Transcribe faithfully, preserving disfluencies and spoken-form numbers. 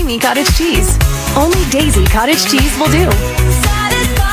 creamy cottage cheese. Only Daisy cottage cheese will do. Satisfy